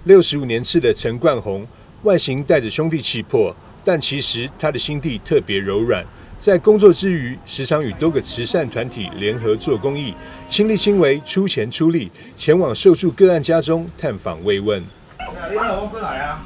65年次的陈冠宏，外形带着兄弟气魄，但其实他的心地特别柔软。在工作之余，时常与多个慈善团体联合做公益，亲力亲为，出钱出力，前往受助个案家中探访慰问。 你好，我过来啊！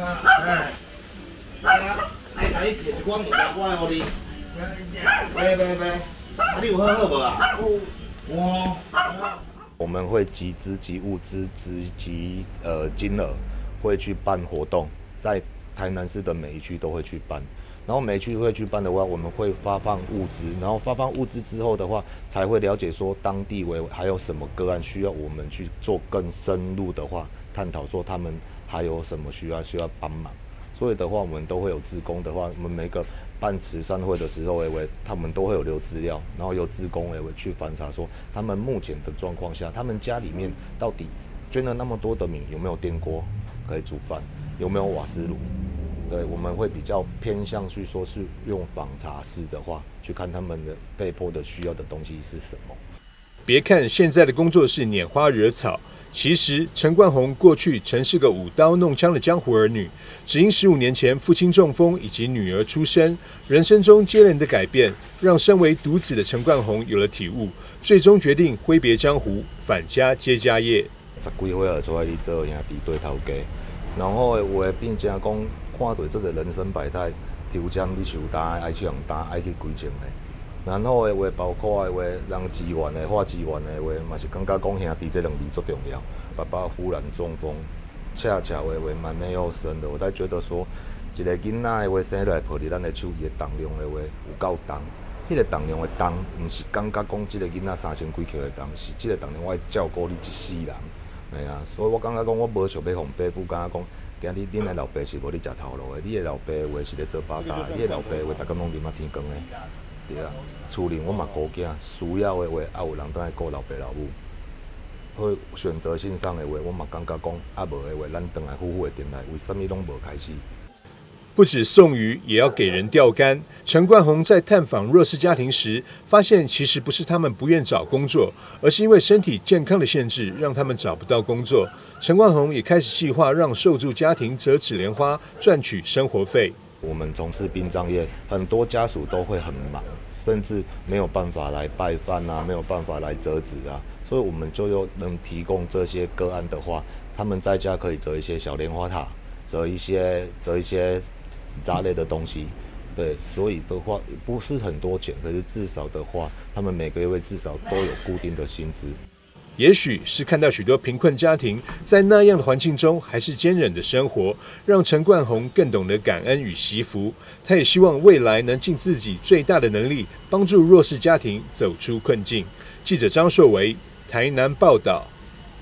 你有好无啊？有。 我们会集资、集物资、集金额，会去办活动，在台南市的每一区都会去办。然后每一区会去办的话，我们会发放物资，然后发放物资之后的话，才会了解说当地还有什么个案需要我们去做更深入的话探讨，说他们还有什么需要帮忙。所以的话，我们都会有志工的话，我们每个办慈善会的时候，他们都会有留资料，然后由志工去翻查说他们目前的状况下，他们家里面到底捐了那么多的米，有没有电锅可以煮饭，有没有瓦斯炉？对，我们会比较偏向去说是用访查式的话，去看他们的被迫的需要的东西是什么。 别看现在的工作是拈花惹草，其实陈冠宏过去曾是个舞刀弄枪的江湖儿女，只因15年前父亲中风以及女儿出生，人生中接连的改变，让身为独子的陈冠宏有了体悟，最终决定挥别江湖，返家接家业。 10几岁就出来去做兄弟对头家，然后的话变成讲看做这个人生百态，抽签你抽单，爱去用单，爱去归情的。然后的话，包括的话，人支援的、发支援的话，嘛是感觉讲兄弟这2字最重要。爸爸忽然中风，恰的话蛮没有生的，我才觉得说，一个囡仔的话生来抱伫咱的手，伊的重量的话有够重。迄个重量的重，毋是感觉讲即个囡仔3000几克的重，是即个重量我会照顾你一世人。哎啊，所以我感觉讲我无想要互爸父感觉讲。今日恁的老爸是无咧食头路的，你的老爸话是咧做八大的，你的老爸话逐工拢啉啊天光的，对啊。厝里我嘛顾囝，需要的话也有人在顾老爸老母。所以选择性上的话，我嘛感觉讲啊无的话，咱转来夫妇的电台，为什么拢无开始？ 不止送鱼，也要给人钓竿。陈冠宏在探访弱势家庭时，发现其实不是他们不愿找工作，而是因为身体健康的限制，让他们找不到工作。陈冠宏也开始计划让受助家庭折纸莲花，赚取生活费。 我们从事殡葬业，很多家属都会很忙，甚至没有办法来拜饭啊，没有办法来折纸啊，所以我们就能提供这些个案的话，他们在家可以折一些小莲花塔，折一些纸扎类的东西，对，所以的话不是很多钱，可是至少的话，他们每个月至少都有固定的薪资。 也许是看到许多贫困家庭在那样的环境中还是坚韧的生活，让陈冠宏更懂得感恩与惜福。他也希望未来能尽自己最大的能力，帮助弱势家庭走出困境。记者张硕维，台南报道。